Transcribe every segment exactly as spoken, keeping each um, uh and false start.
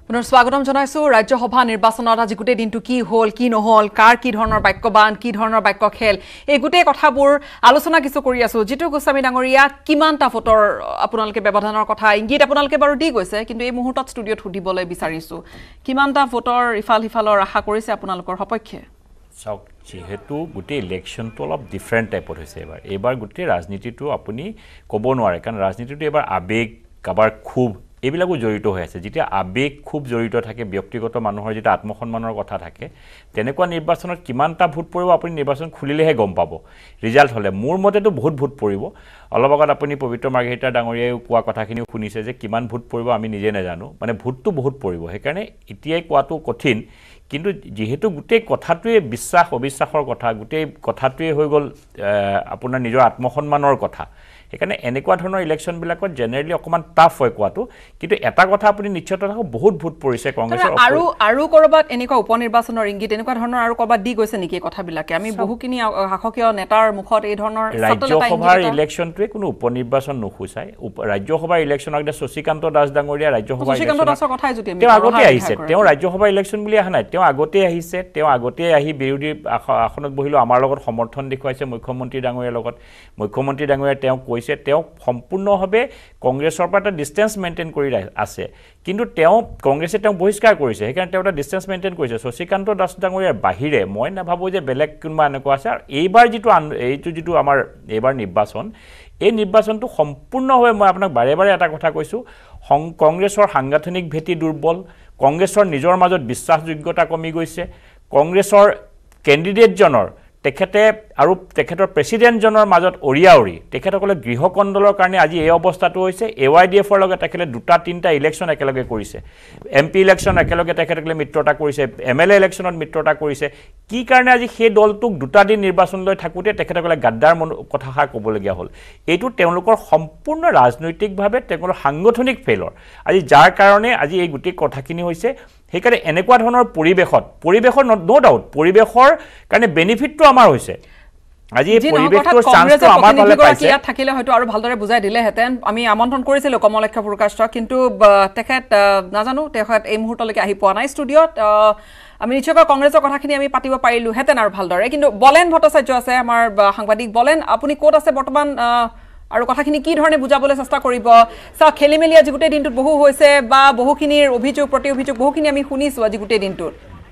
পুনৰ স্বাগতম জনাইছো ৰাজ্য সভা নিৰ্বাচনত আজি গুটে দিনটো কি হল কি নহল কাৰ কি ধৰণৰ বাক্যবান কি ধৰণৰ বাক্য খেল এই গুটে কথাবোৰ আলোচনা কিছু কৰি আছো জিতু গোস্বামী ডাঙৰীয়া কিমানটা ভোটৰ আপোনালোকে ব্যৱধানৰ কথা ইংগিত আপোনালোকে বাৰু দি গৈছে কিন্তু এই মুহূৰ্তত ষ্টুডিঅত হুদিবলৈ বিচাৰিছো কিমানটা ভোটৰ ইফাল ইফালৰ আশা কৰিছে আপোনালোকৰ সপক্ষে চাওক যেহেতু গুটে ইলেকশনটো অলপ ডিফাৰেণ্ট টাইপৰ হৈছে এবাৰ এবাৰ গুটে ৰাজনীতিটো আপুনি ক'ব নোৱাৰে কাৰণ ৰাজনীতিটো এবাৰ আবেগ কাবাৰ খুব এইবিলাকো জড়িত হৈ আছে যেতিয়া আবেগ খুব জড়িত থাকে ব্যক্তিগত মানুহৰ যেটা আত্মসন্মানৰ কথা থাকে তেনেকুৱা নিৰ্বাচনত কিমানটা ভোট পৰিব আপুনি নিৰ্বাচন খুলিলেহে গম পাব ৰিজাল্ট হলে মোৰ মতেতো বহুত ভোট পৰিব অলপ আগত আপুনি পবিত্ৰ মাৰ্ঘেৰিটা ডাঙৰীয়াই কোৱা কথাখিনি শুনিছে যে কিমান ভোট পৰিব আমি নিজে নাজানো মানে ভোটটো বহুত পৰিব সেইকাৰণে এতিয়াই কোৱাটো কঠিন কিন্তু যেহেতু গুটেই কথাটোৱে বিশ্বাস অবিশ্বাসৰ কথা গুটেই কথাটোৱে হৈ গল আপোনাৰ নিজৰ আত্মসন্মানৰ কথা সেইকাৰণে এনেকুৱা ধৰণৰ ইলেকশন বিলাকত জেনেৰেলি অকমান টাফ হয় কোৱাটো কিন্তু এটা কথা আপুনি নিশ্চিত থাকক বহুত ভোট পৰিছে কংগ্ৰেছৰ আৰু আৰু কৰবাত এনেকুৱা উপনিৰ্বাচনৰ ইংগিত এনেকুৱা ধৰণৰ আৰু কৰবাত দি গৈছে নেকি কথাবিলাকে আমি বহুখিনি শাসকীয় নেতাৰ মুখত এই ধৰণৰ ৰাজ্যসভাৰ ইলেকশনটোৱে কোনো উপনিৰ্বাচন নুখুচাই ৰাজ্যসভাৰ ইলেকশনৰ আগতে শশীকান্ত দাস ডাঙৰীয়া ৰাজ্যসভাৰ শশীকান্ত দাসৰ কথাই যদি আমি তেওঁ আগতে আহিছে তেওঁ ৰাজ্যসভাৰ ইলেকশন বুলি আহা নাই তেওঁ আগতে আহিছে তেওঁ আগতে আহি বিৰোধী আসনত বহিলো আমাৰ লগত সমৰ্থন দেখুৱাইছে মুখ্যমন্ত্ৰী ডাঙৰীয়াৰ লগত মুখ্যমন্ত্ৰী ডাঙৰীয়া তেওঁ কৈছে তেওঁ সম্পূৰ্ণভাৱে কংগ্ৰেছৰ পৰা এটা ডিসটেন্স মেইনটেইন কৰি আছে কিন্তু তেওঁ কংগ্ৰেছে তেওঁ বহিষ্কাৰ কৰিছে সেইকাৰণে তেওঁ এটা ডিসটেন্স মেইনটেইন কৰিছে শশীকান্ত দাস ডাঙৰীয়াৰ বাহিৰে মই নাভাবো যে বেলেগ কোনবা এনেকুৱা আছে আৰু এইবাৰ যেটো এইটো যেটো আমাৰ এইবাৰ নিৰ্বাচন এই নিৰ্বাচনটো সম্পূৰ্ণভাৱে মই আপোনাক বাৰে বাৰে এটা কথা কৈছো কংগ্ৰেছৰ সাংগঠনিক ভেটি দুৰ্বল কংগ্ৰেছৰ নিজৰ মাজত বিশ্বাসযোগ্যতা কমি গৈছে কংগ্ৰেছৰ কেণ্ডিডেটজনৰ তেখেতে আৰু তেখেতৰ প্ৰেসিডেন্টজনৰ মাজত অৰিয়াউৰি তেখেতসকলে গৃহকণ্ডলৰ কাৰণে আজি এই অৱস্থাটো হৈছে এৱাইডিএফৰ লগত তেখেতে দুটা তিনটা ইলেকশন একেলগে কৰিছে এমপি ইলেকশন একেলগে তেখেতসকলে মিত্ৰতা কৰিছে এমএলএ ইলেকশনত মিত্ৰতা কৰিছে কি কাৰণে আজি সেই দলটোক দুটা দিন নিৰ্বাচন লৈ থাকুতে তেখেতসকলে গাদ্দাৰ কথাষা ক'বলগীয়া হ'ল এইটো তেওঁলোকৰ সম্পূৰ্ণ ৰাজনৈতিকভাৱে তেওঁলোকৰ সাংগঠনিক ফেইলৰ আজি যাৰ কাৰণে আজি এই গুটি কথাখিনি হৈছে সেইকাৰণে এনেকুৱা ধৰণৰ পৰিবেশত পৰিবেশৰ নো ডাউট পৰিবেশৰ কাৰণে বেনিফিটটো আমাৰ হৈছে আজি এই পৰিবেশৰ চান্সটো আমাৰ ফালে পাইছে ইয়াত থাকিলে হয়তো আৰু ভালদৰে বুজাই দিলে হেতেন আমি আমন্ত্ৰণ কৰিছিলো কমলক্ষ্য প্ৰকাশক কিন্তু তেখেত নাজানো তেখেত এই মুহূৰ্তলৈকে আহি পোৱা নাই ষ্টুডিঅত আমি নিশ্চয়কৈ কংগ্ৰেছৰ কথাখিনি আমি পাতিব পাৰিলো হেতেন আৰু ভালদৰে কিন্তু বলেন ভট্টাচাৰ্য আছে আমাৰ সাংবাদিক বলেন আপুনি ক'ত আছে বৰ্তমান আৰু কথাখিনি কি ধৰণে বুজাবলৈ চেষ্টা কৰিব সা খেলিমেলি আজি গুটে দিনটোত বহু হৈছে বা বহুখিনিৰ অভিযোগ প্ৰতি অভিযোগ বহুখিনি আমি শুনিছো আজি গুটে দিনটোত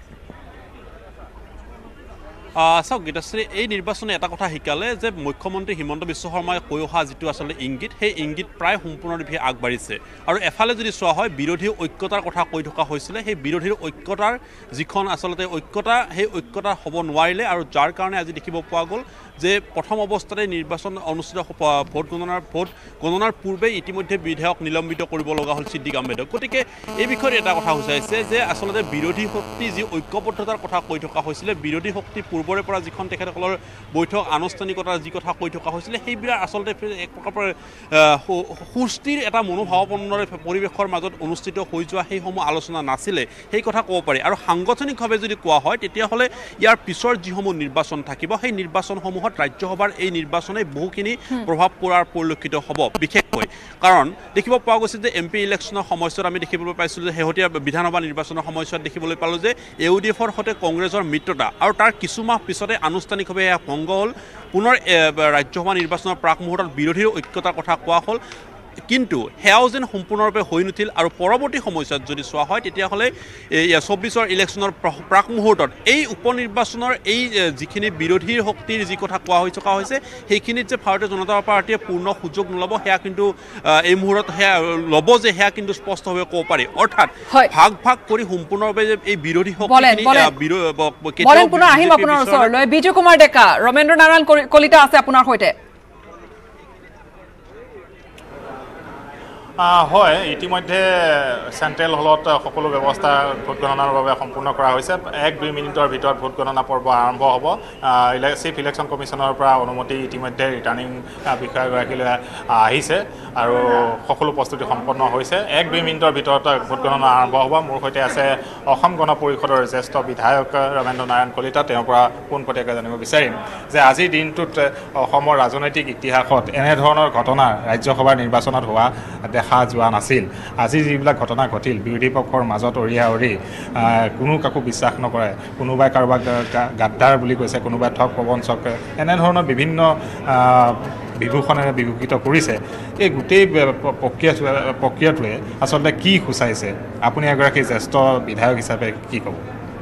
চাওক গীতাশ্ৰী এই নিৰ্বাচনে এটা কথা শিকালে যে মুখ্যমন্ত্ৰী হিমন্ত বিশ্ব শৰ্মাই কৈ অহা যিটো আচলতে ইংগিত সেই ইংগিত প্ৰায় সম্পূৰ্ণৰূপে আগবাঢ়িছে আৰু এফালে যদি চোৱা হয় বিৰোধী ঐক্যতাৰ কথা কৈ থকা হৈছিলে সেই বিৰোধীৰ ঐক্যতাৰ যিখন আচলতে ঐক্যতা সেই ঐক্যতা হ'ব নোৱাৰিলে আৰু যাৰ কাৰণে আজি দেখিব পোৱা গ'ল যে প্ৰথম অৱস্থাতে নিৰ্বাচন অনুষ্ঠিত ভোট গণনাৰ ভোট গণনাৰ পূৰ্বে ইতিমধ্যে বিধায়ক নিলম্বিত কৰিব লগা হ'ল সিদ্দিক আহমেদক গতিকে এই বিষয়ে এটা কথা হৈছে যে আচলতে বিৰোধী শক্তি যি ঐক্যবদ্ধতাৰ কথা কৈ থকা হৈছিলে বিৰোধী শক্তি পূৰ্বৰে পৰা যিখন তেখেতসকলৰ বৈঠক আনুষ্ঠানিকতাৰ যি কথা কৈ থকা হৈছিলে সেইবিলাক আচলতে এক প্ৰকাৰ সুস্থিৰ এটা মনোভাৱাপন্ন পৰিৱেশৰ মাজত অনুষ্ঠিত হৈ যোৱা সেইসমূহ আলোচনা নাছিলে সেই কথা ক'ব পাৰি আৰু সাংগঠনিকভাৱে যদি কোৱা হয় তেতিয়াহ'লে ইয়াৰ পিছৰ যিসমূহ নিৰ্বাচন থাকিব সেই নিৰ্বাচনসমূহ ৰাজ্যসভাৰ এই নিৰ্বাচনে বহুখিনি প্ৰভাৱ পৰাৰ পৰিলক্ষিত হ'ব বিশেষকৈ কাৰণ দেখিব পোৱা গৈছে যে এমপি ইলেকশ্যনৰ সময়ছোৱাত আমি দেখিবলৈ পাইছিলোঁ যে শেহতীয়া বিধানসভা নিৰ্বাচনৰ সময়ছোৱাত দেখিবলৈ পালোঁ যে ইউডিএফৰ সৈতে কংগ্ৰেছৰ মিত্ৰতা আৰু তাৰ কিছুমাহ পিছতে আনুষ্ঠানিকভাৱে এয়া ভংগ হ'ল পুনৰ ৰাজ্যসভা নিৰ্বাচনৰ প্ৰাক মুহূৰ্তত বিৰোধীৰ ঐক্যতাৰ কথা কোৱা হ'ল কিন্তু হেয়াও যেন সম্পূৰ্ণৰূপে হৈ নুঠিল আৰু পৰৱৰ্তী সময়ছোৱাত যদি চোৱা হয় তেতিয়াহ'লে এই চৌব্বিছৰ ইলেকশ্যনৰ প্ৰাক মুহূৰ্তত এই উপনিৰ্বাচনৰ এই যিখিনি বিৰোধীৰ শক্তিৰ যি কথা কোৱা হৈ থকা হৈছে সেইখিনিত যে ভাৰতীয় জনতা পাৰ্টীয়ে পূৰ্ণ সুযোগ নল'ব সেয়া কিন্তু এই মুহূৰ্তত সেয়া ল'ব যে সেয়া কিন্তু স্পষ্টভাৱে ক'ব পাৰি অৰ্থাৎ ভাগ ভাগ কৰি সম্পূৰ্ণৰূপে যে এই বিৰোধী শক্তিখিনি আহিম আপোনাৰ ওচৰলৈ বিজু কুমাৰ ডেকা ৰমেন্দ্ৰ নাৰায়ণ কলিতা আছে আপোনাৰ সৈতে হয় ইতিমধ্যে চেণ্ট্ৰেল হলত সকলো ব্যৱস্থা ভোট গণনাৰ বাবে সম্পূৰ্ণ কৰা হৈছে এক দুই মিনিটৰ ভিতৰত ভোট গণনা পৰ্ব আৰম্ভ হ'ব চিফ ইলেকশ্যন কমিশ্যনৰ পৰা অনুমতি ইতিমধ্যে ৰিটাৰ্ণিং বিষয়াগৰাকীলৈ আহিছে আৰু সকলো প্ৰস্তুতি সম্পন্ন হৈছে এক দুই মিনিটৰ ভিতৰত ভোট গণনা আৰম্ভ হ'ব মোৰ সৈতে আছে অসম গণ পৰিষদৰ জ্যেষ্ঠ বিধায়ক ৰমেন্দ্ৰ নাৰায়ণ কলিতা তেওঁৰ পৰা পোনপটীয়াকৈ জানিব বিচাৰিম যে আজিৰ দিনটোত অসমৰ ৰাজনৈতিক ইতিহাসত এনেধৰণৰ ঘটনা ৰাজ্যসভাৰ নিৰ্বাচনত হোৱা দেখা যোৱা নাছিল আজি যিবিলাক ঘটনা ঘটিল বিৰোধী পক্ষৰ মাজত অৰিয়া অৰি কোনো কাকো বিশ্বাস নকৰে কোনোবাই কাৰোবাক গাদ্দাৰ বুলি কৈছে কোনোবাই ঠগ প্ৰবঞ্চক এনেধৰণৰ বিভিন্ন বিভূষণেৰে বিভূষিত কৰিছে এই গোটেই প্ৰক্ৰিয়া প্ৰক্ৰিয়াটোৱে আচলতে কি সূচাইছে আপুনি এগৰাকী জ্যেষ্ঠ বিধায়ক হিচাপে কি ক'ব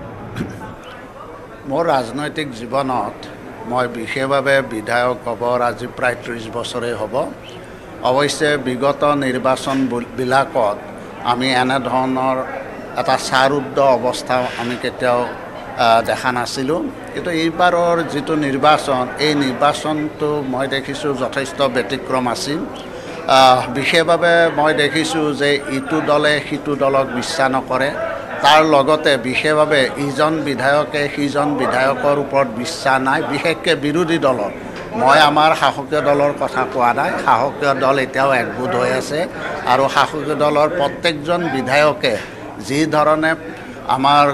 মোৰ ৰাজনৈতিক জীৱনত মই বিশেষভাৱে বিধায়ক হ'বৰ আজি প্ৰায় ত্ৰিছ বছৰেই হ'ব অৱশ্যে বিগত নিৰ্বাচনবিলাকত আমি এনেধৰণৰ এটা চাৰুদ্ধ অৱস্থা আমি কেতিয়াও দেখা নাছিলোঁ কিন্তু এইবাৰৰ যিটো নিৰ্বাচন এই নিৰ্বাচনটো মই দেখিছোঁ যথেষ্ট ব্যতিক্ৰম আছিল বিশেষভাৱে মই দেখিছোঁ যে ইটো দলে সিটো দলক বিশ্বাস নকৰে তাৰ লগতে বিশেষভাৱে ইজন বিধায়কে সিজন বিধায়কৰ ওপৰত বিশ্বাস নাই বিশেষকৈ বিৰোধী দলৰ মই আমাৰ শাসকীয় দলৰ কথা কোৱা নাই শাসকীয় দল এতিয়াও একগোট হৈ আছে আৰু শাসকীয় দলৰ প্ৰত্যেকজন বিধায়কে যি ধৰণে আমাৰ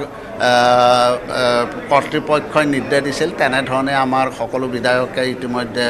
কৰ্তৃপক্ষই নিৰ্দেশ দিছিল তেনেধৰণে আমাৰ সকলো বিধায়কে ইতিমধ্যে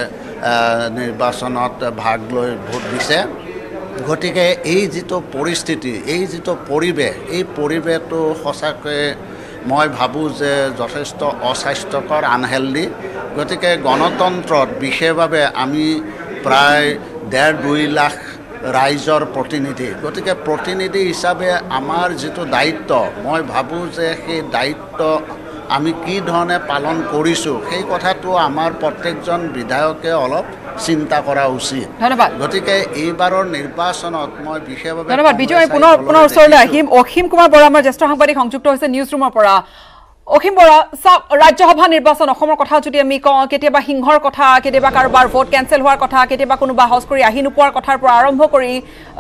নিৰ্বাচনত ভাগ লৈ ভোট দিছে গতিকে এই যিটো পৰিস্থিতি এই যিটো পৰিৱেশ এই পৰিৱেশটো সঁচাকৈ মই ভাবোঁ যে যথেষ্ট অস্বাস্থ্যকৰ আনহেল্ডি গতিকে গণতন্ত্ৰত বিশেষভাৱে আমি প্ৰায় ডেৰ দুই লাখ ৰাইজৰ প্ৰতিনিধি গতিকে প্ৰতিনিধি হিচাপে আমাৰ যিটো দায়িত্ব মই ভাবোঁ যে সেই দায়িত্ব আমি কি ধৰণে পালন কৰিছোঁ সেই কথাটো আমাৰ প্ৰত্যেকজন বিধায়কে অলপ চিন্তা কৰা উচিত ধন্যবাদ গতিকে এইবাৰৰ নিৰ্বাচনত মই বিশেষভাৱে ধন্যবাদ বিজয় পুনৰ পুনৰ ওচৰলৈ আহিম অসীম কুমাৰ বৰা আমাৰ জ্যেষ্ঠ সাংবাদিক সংযুক্ত হৈছে নিউজ ৰুমৰ পৰা অসীম বৰা চাওক ৰাজ্যসভা নিৰ্বাচন অসমৰ কথা যদি আমি কওঁ কেতিয়াবা সিংহৰ কথা কেতিয়াবা কাৰোবাৰ ভোট কেঞ্চেল হোৱাৰ কথা কেতিয়াবা কোনোবা হাউচ কৰি আহি নোপোৱাৰ কথাৰ পৰা আৰম্ভ কৰি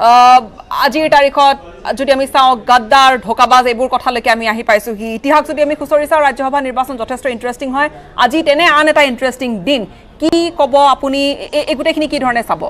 আজিৰ তাৰিখত যদি আমি চাওঁ গাদ্দাৰ ঢোকাবাজ এইবোৰ কথালৈকে আমি আহি পাইছোহি ইতিহাস যদি আমি খুচৰি চাওঁ ৰাজ্যসভা নিৰ্বাচন যথেষ্ট ইণ্টাৰেষ্টিং হয় আজি তেনে আন এটা ইণ্টাৰেষ্টিং দিন কি ক'ব আপুনি এই গোটেইখিনি কি ধৰণে চাব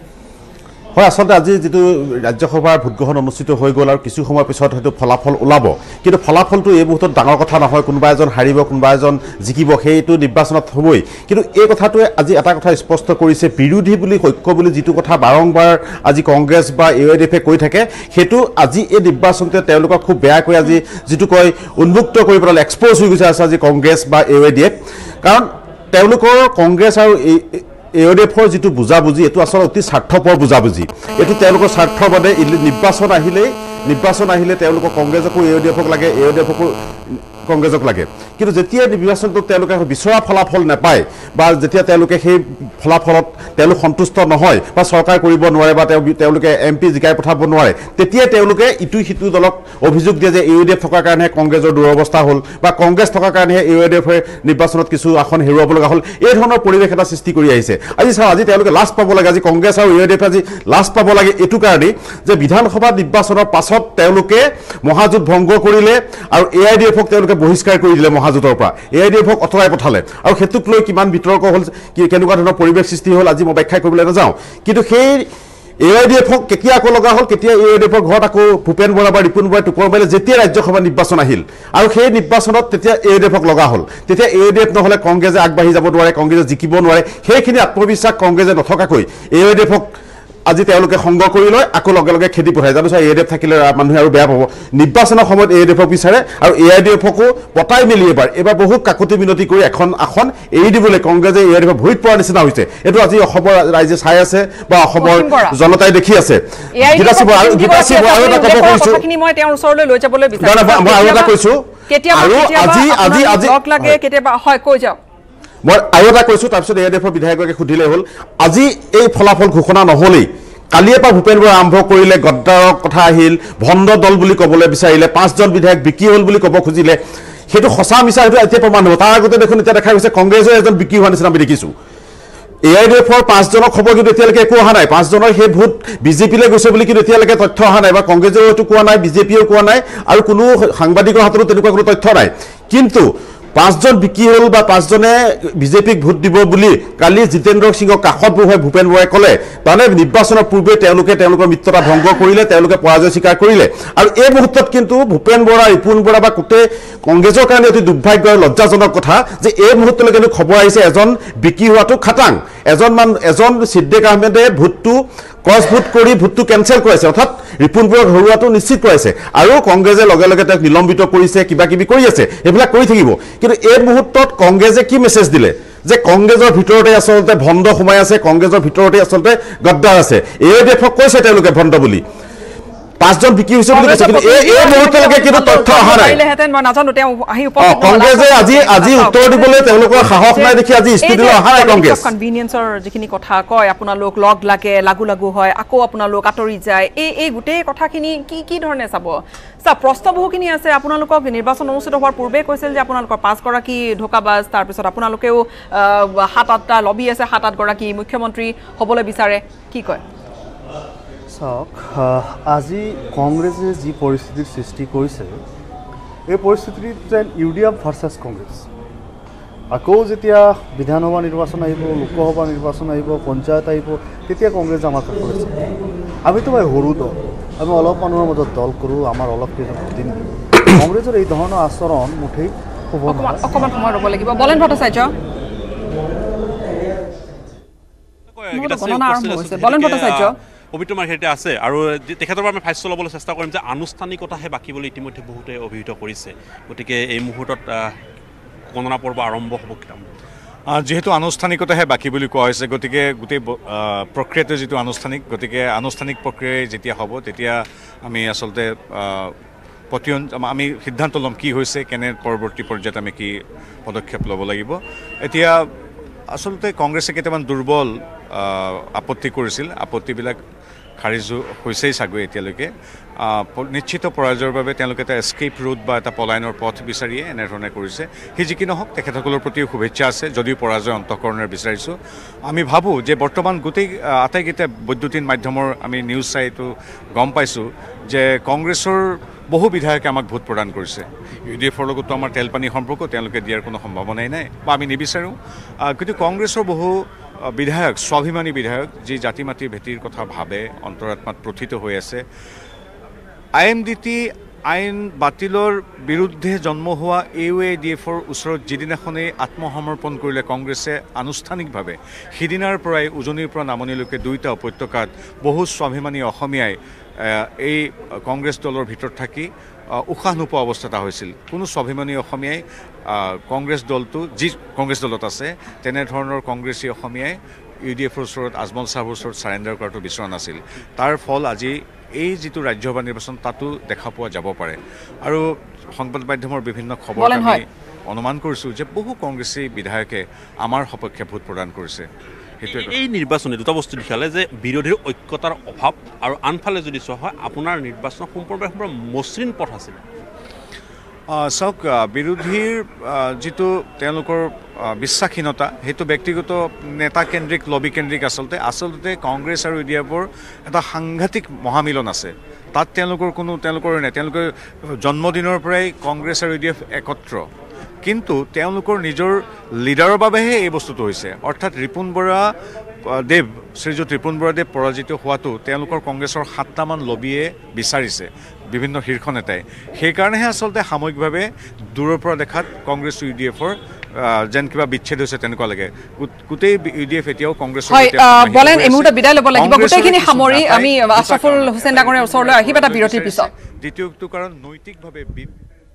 হয় আসলে আজি যেটো ৰাজ্যসভাৰ ভোটগ্ৰহণ অনুষ্ঠিত হৈ গ'ল আৰু কিছু সময় পিছত হয়তো ফলাফল ওলাব কিন্তু ফলাফলটো এই মুহূৰ্তত ডাঙৰ কথা নহয় কোনোবা এজন হাৰিব কোনোবা এজন জিকিব সেইটো নিৰ্বাচনত হ'বই কিন্তু এই কথাটোৱে আজি এটা কথা স্পষ্ট কৰিছে বিৰোধী বুলি ঐক্য বুলি যিটো কথা বাৰংবাৰ আজি কংগ্ৰেছ বা ইউ আই ডি এফে কৈ থাকে সেইটো আজি এই নিৰ্বাচনতে তেওঁলোকক খুব বেয়াকৈ আজি যিটো কয় উন্মুক্ত কৰি পেলালে এক্সপ'জ হৈ গৈছে আজি কংগ্ৰেছ বা ইউ আই ডি এফ কাৰণ তেওঁলোকৰ কংগ্ৰেছ আৰু ইউ আই ডি এফৰ যিটো বুজাবুজি এইটো আচলতে অতি স্বাৰ্থপৰ বুজাবুজি এইটো তেওঁলোকৰ স্বাৰ্থৰ বাবে নিৰ্বাচন আহিলে নিৰ্বাচন আহিলে তেওঁলোকৰ কংগ্ৰেছকো ইউ আই ডি এফক লাগে ইউ আই ডি এফকো কংগ্ৰেছক লাগে কিন্তু যেতিয়া নিৰ্বাচনটো তেওঁলোকে বিচৰা ফলাফল নাপায় বা যেতিয়া তেওঁলোকে সেই ফলাফলত তেওঁলোক সন্তুষ্ট নহয় বা চৰকাৰ কৰিব নোৱাৰে বা তেওঁলোকে এম পি জিকাই পঠাব নোৱাৰে তেতিয়া তেওঁলোকে ইটো সিটো দলক অভিযোগ দিয়ে যে ইউ আই ডি এফ থকাৰ কাৰণে কংগ্ৰেছৰ দুৰৱস্থা হ'ল বা কংগ্ৰেছ থকাৰ কাৰণে ইউ আই ডি এফে নিৰ্বাচনত কিছু আসন হেৰুৱাব লগা হ'ল এই ধৰণৰ পৰিৱেশ এটা সৃষ্টি কৰি আহিছে আজি চাওঁ আজি তেওঁলোকে লাজ পাব লাগে আজি কংগ্ৰেছ আৰু ইউ আই ডি এফে আজি লাজ পাব লাগে এইটো কাৰণেই যে বিধানসভা নিৰ্বাচনৰ পাছত তেওঁলোকে মহাজোঁট ভংগ কৰিলে আৰু এ আই ডি এফক তেওঁলোকে বহিষ্কাৰ কৰি দিলে মহাজোঁটৰ পৰা এ আই ডি এফক অঁতৰাই পঠালে আৰু সেইটোক লৈ কিমান বিতৰ্ক হ'ল কেনেকুৱা ধৰণৰ পৰিৱেশ সৃষ্টি হ'ল আজি মই ব্যাখ্যা কৰিবলৈ নাযাওঁ কিন্তু সেই এ আই ডি এফক কেতিয়া আকৌ লগা হ'ল কেতিয়া এ আই ডি এফৰ ঘৰত আকৌ ভূপেন বৰা বা ৰিপুন বৰাই টোপৰ মাৰিলে যেতিয়া ৰাজ্যসভা নিৰ্বাচন আহিল আৰু সেই নিৰ্বাচনত তেতিয়া এ আই ডি এফক লগা হ'ল তেতিয়া এ আই ডি এফ নহ'লে কংগ্ৰেছে আগবাঢ়ি যাব নোৱাৰে কংগ্ৰেছে জিকিব নোৱাৰে সেইখিনি আত্মবিশ্বাস কংগ্ৰেছে নথকাকৈ এ আই ডি এফক আজি তেওঁলোকে সংগ কৰি লয় আকৌ লগে লগে খেদি পঠায় জানো এ আই ডি এফ থাকিলে মানুহে আৰু বেয়া পাব নিৰ্বাচনৰ সময়ত এ আই ডি এফক বিচাৰে আৰু এ আই ডি এফকো পতাই মেলি এবাৰ এবাৰ বহুত কাকতি মিনতি কৰি এখন আসন এৰি দিবলৈ কংগ্ৰেছে এ আই ডি এফক ভৰিত পৰা নিচিনা হৈছে এইটো আজি অসমৰ ৰাইজে চাই আছে বা অসমৰ জনতাই দেখি আছে গীতাশ্ৰী বৰা আৰু গীতাশ্ৰী বৰা আৰু এটা কথা কৈছোঁ মই তেওঁৰ ওচৰলৈ লৈ যাবলৈ বিচাৰিছোঁ মই আৰু এটা কৈছোঁ আৰু আজি আজি আজি লগ লাগে কেতিয়াবা হয় কৈ যাওক মই আৰু এটা কৈছোঁ তাৰপিছত এ আই ডি এফৰ বিধায়ককে সুধিলে হ'ল আজি এই ফলাফল ঘোষণা নহ'লেই কালিয়ে পৰা ভূপেন বৰা আৰম্ভ কৰিলে গদ্দাৰৰ কথা আহিল ভণ্ড দল বুলি ক'বলৈ বিচাৰিলে পাঁচজন বিধায়ক বিক্ৰী হ'ল বুলি ক'ব খুজিলে সেইটো সঁচা মিছা সেইটো এতিয়া প্ৰমাণ হ'ব তাৰ আগতে দেখোন এতিয়া দেখা গৈছে কংগ্ৰেছৰ এজন বিক্ৰী হোৱা নিচিনা আমি দেখিছোঁ এ আই ডি এফৰ পাঁচজনৰ খবৰ কিন্তু এতিয়ালৈকে একো অহা নাই পাঁচজনৰ সেই ভোট বিজেপিলৈ গৈছে বুলি কিন্তু এতিয়ালৈকে তথ্য অহা নাই বা কংগ্ৰেছেও এইটো কোৱা নাই বিজেপিয়েও কোৱা নাই আৰু কোনো সাংবাদিকৰ হাততো তেনেকুৱা কোনো তথ্য নাই কিন্তু পাঁচজন বিক্ৰী হ'ল বা পাঁচজনে বিজেপিক ভোট দিব বুলি কালি জিতেন্দ্ৰ সিঙক কাষত বহুৱাই ভূপেন বৰাই ক'লে মানে নিৰ্বাচনৰ পূৰ্বে তেওঁলোকে তেওঁলোকৰ মিত্ৰতা ভংগ কৰিলে তেওঁলোকে পৰাজয় স্বীকাৰ কৰিলে আৰু এই মুহূৰ্তত কিন্তু ভূপেন বৰা ৰিপুন বৰা বা গোটেই কংগ্ৰেছৰ কাৰণে অতি দুৰ্ভাগ্য আৰু লজ্জাজনক কথা যে এই মুহূৰ্তলৈ কিন্তু খবৰ আহিছে এজন বিক্ৰী হোৱাটো খাটাং এজন মান এজন ছিদ্দিক আহমেদে ভোটটো ক্ৰছ ভোট কৰি ভোটটো কেনচেল কৰাইছে অৰ্থাৎ ৰিপুন বৰাক হৰুৱাটো নিশ্চিত কৰাইছে আৰু কংগ্ৰেছে লগে লগে তেওঁক নিলম্বিত কৰিছে কিবা কিবি কৰি আছে এইবিলাক কৰি থাকিব কিন্তু এই মুহূৰ্তত কংগ্ৰেছে কি মেছেজ দিলে যে কংগ্ৰেছৰ ভিতৰতে আচলতে ভণ্ড সোমাই আছে কংগ্ৰেছৰ ভিতৰতে আচলতে গদ্দাৰ আছে এই দেশক কৈছে তেওঁলোকে ভণ্ড বুলি পাঁচজন বিকি হৈছে বুলি কৈছে কিন্তু এই এই মুহূৰ্তলৈকে কিন্তু তথ্য অহা নাই কংগ্ৰেছে আজি আজি উত্তৰ দিবলৈ তেওঁলোকৰ সাহস নাই দেখি আজি ষ্টুডিঅ'লৈ অহা নাই কংগ্ৰেছ কনভিনিয়েন্সৰ যিখিনি কথা কয় আপোনালোক লগ লাগে লাগু লাগু হয় আকৌ আপোনালোক আঁতৰি যায় এই এই গোটেই কথাখিনি কি কি ধৰণে চাব চা প্ৰশ্ন বহুখিনি আছে আপোনালোকক নিৰ্বাচন অনুষ্ঠিত হোৱাৰ পূৰ্বে কৈছিল যে আপোনালোকৰ পাঁচগৰাকী ঢোকাবাজ তাৰপিছত আপোনালোকেও সাত আঠটা লবি আছে সাত আঠগৰাকী মুখ্যমন্ত্ৰী হ'বলৈ বিচাৰে কি কয় চাওক আজি কংগ্ৰেছে যি পৰিস্থিতিৰ সৃষ্টি কৰিছে এই পৰিস্থিতিত যেন U D F versus Congress আকৌ যেতিয়া বিধানসভা নিৰ্বাচন আহিব লোকসভা নিৰ্বাচন আহিব পঞ্চায়ত আহিব তেতিয়া কংগ্ৰেছে আমাক কৰিছে আমিতো ভাই সৰু দল আমি অলপ মানুহৰ মাজত দল কৰোঁ আমাৰ অলপ কেইজন দিন কংগ্ৰেছৰ এই ধৰণৰ আচৰণ মুঠেই হ'ব অকণমান সময় ৰ'ব লাগিব বলেন ভট্টাচাৰ্য বলেন ভট্টাচাৰ্য পবিত্ৰ মাৰ্ঘেৰিটা আছে আৰু তেখেতৰ পৰা আমি ফাইছ ল'বলৈ চেষ্টা কৰিম যে আনুষ্ঠানিকতাহে বাকীবলৈ ইতিমধ্যে বহুতে অভিহিত কৰিছে গতিকে এই মুহূৰ্তত গণনা পৰ্ব আৰম্ভ হ'ব কিতাম যেহেতু আনুষ্ঠানিকতাহে বাকী বুলি কোৱা হৈছে গতিকে গোটেই প্ৰক্ৰিয়াটো যিটো আনুষ্ঠানিক গতিকে আনুষ্ঠানিক প্ৰক্ৰিয়াই যেতিয়া হ'ব তেতিয়া আমি আচলতে প্ৰতিয়ন আমি সিদ্ধান্ত ল'ম কি হৈছে কেনে পৰৱৰ্তী পৰ্যায়ত আমি কি পদক্ষেপ ল'ব লাগিব এতিয়া আচলতে কংগ্ৰেছে কেইটামান দুৰ্বল আপত্তি কৰিছিল আপত্তিবিলাক খাৰিজ হৈছেই চাগৈ এতিয়ালৈকে নিশ্চিত পৰাজয়ৰ বাবে তেওঁলোকে এটা এস্কেপ ৰুট বা এটা পলায়নৰ পথ বিচাৰিয়ে এনেধৰণে কৰিছে সি যি কি নহওক তেখেতসকলৰ প্ৰতিও শুভেচ্ছা আছে যদিও পৰাজয় অন্তঃকৰণেৰে বিচাৰিছোঁ আমি ভাবোঁ যে বৰ্তমান গোটেই আটাইকেইটা বৈদ্যুতিন মাধ্যমৰ আমি নিউজ চাই এইটো গম পাইছোঁ যে কংগ্ৰেছৰ বহু বিধায়কে আমাক ভোট প্ৰদান কৰিছে ইউ ডি এফৰ লগতো আমাৰ তেলপানী সম্পৰ্ক তেওঁলোকে দিয়াৰ কোনো সম্ভাৱনাই নাই বা আমি নিবিচাৰোঁ কিন্তু কংগ্ৰেছৰ বহু বিধায়ক স্বাভিমানী বিধায়ক যি জাতি মাটিৰ ভেটিৰ কথা ভাবে অন্তৰাত্মাত প্ৰথিত হৈ আছে আই এম ডি টি আইন বাতিলৰ বিৰুদ্ধে জন্ম হোৱা এ ইউ এ ডি এফৰ ওচৰত যিদিনাখনেই আত্মসমৰ্পণ কৰিলে কংগ্ৰেছে আনুষ্ঠানিকভাৱে সিদিনাৰ পৰাই উজনিৰ পৰা নামনিলৈকে দুয়োটা উপত্যকাত বহু স্বাভিমানী অসমীয়াই এই কংগ্ৰেছ দলৰ ভিতৰত থাকি উশাহ নোপোৱা অৱস্থা এটা হৈছিল কোনো স্বাভিমানী অসমীয়াই কংগ্ৰেছ দলটো যি কংগ্ৰেছ দলত আছে তেনেধৰণৰ কংগ্ৰেছী অসমীয়াই ইউ ডি এফৰ ওচৰত আজমল চাহাবৰ ওচৰত চাৰেণ্ডাৰ কৰাটো বিচৰা নাছিল তাৰ ফল আজি এই যিটো ৰাজ্যসভা নিৰ্বাচন তাতো দেখা পোৱা যাব পাৰে আৰু সংবাদ মাধ্যমৰ বিভিন্ন খবৰ আমি অনুমান কৰিছোঁ যে বহু কংগ্ৰেছী বিধায়কে আমাৰ সপক্ষে ভোট প্ৰদান কৰিছে এই নিৰ্বাচনে দুটা বস্তু দেখালে যে বিৰোধীৰ ঐক্যতাৰ অভাৱ আৰু আনফালে যদি চোৱা হয় আপোনাৰ নিৰ্বাচন সম্পূৰ্ণভাৱে মসৃণ পথ আছিল চাওক বিৰোধীৰ যিটো তেওঁলোকৰ বিশ্বাসহীনতা সেইটো ব্যক্তিগত নেতা কেন্দ্ৰিক লবি কেন্দ্ৰিক আচলতে আচলতে কংগ্ৰেছ আৰু ইউ ডি এফৰ এটা সাংঘাতিক মহামিলন আছে তাত তেওঁলোকৰ কোনো তেওঁলোকৰ নাই তেওঁলোকে জন্মদিনৰ পৰাই কংগ্ৰেছ আৰু ইউ ডি এফ একত্ৰ কিন্তু তেওঁলোকৰ নিজৰ লিডাৰৰ বাবেহে এই বস্তুটো হৈছে অৰ্থাৎ ৰিপুন বৰা দেৱ শ্ৰীযুত ৰিপুন বৰা দেৱ পৰাজিত হোৱাটো তেওঁলোকৰ কংগ্ৰেছৰ সাতটামান লবিয়ে বিচাৰিছে বিভিন্ন শীৰ্ষ নেতাই সেইকাৰণেহে আচলতে সাময়িকভাৱে দূৰৰ পৰা দেখাত কংগ্ৰেছ ইউ ডি এফৰ যেন কিবা বিচ্ছেদ হৈছে তেনেকুৱা লাগে গোটেই ইউ ডি এফ এতিয়াও কংগ্ৰেছৰ বলেন এই মুহূৰ্তত বিদায় ল'ব লাগিব গোটেইখিনি সামৰি আমি আশৰাফুল হুছেইন ডাঙৰীয়াৰ ওচৰলৈ আহিম এটা বিৰতিৰ পিছত দ্বিতীয়টো কাৰণ নৈতিকভাৱে